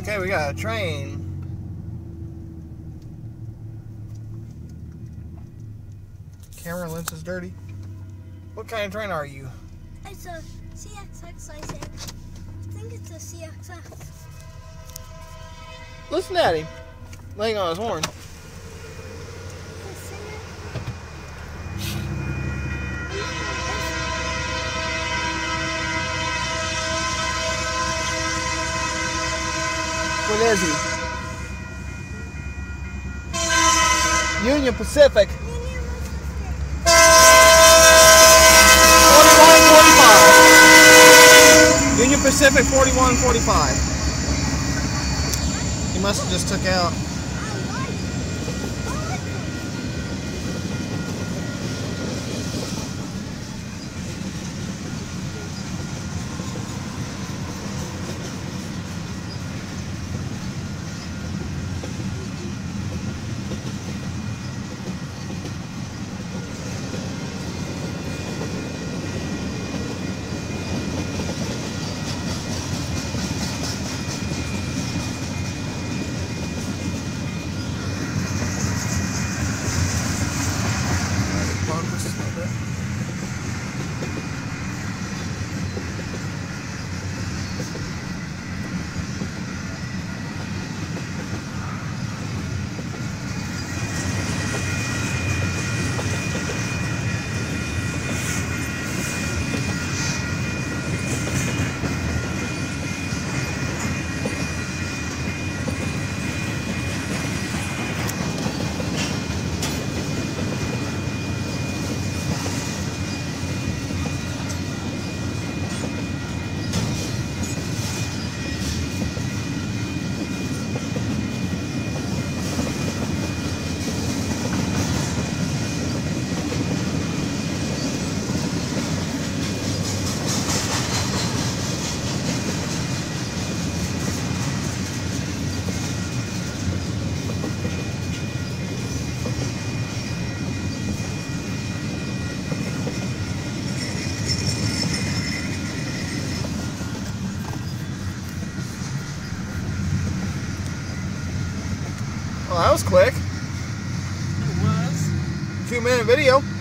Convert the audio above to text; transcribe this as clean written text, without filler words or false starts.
Okay, we got a train. Camera lens is dirty. What kind of train are you? It's a CXX, I think. I think it's a CXX. Listen at him. Laying on his horn. What is he? Union Pacific. 4145. Union Pacific 4145. He must have just took out. Well, that was quick. It was. 2-minute video.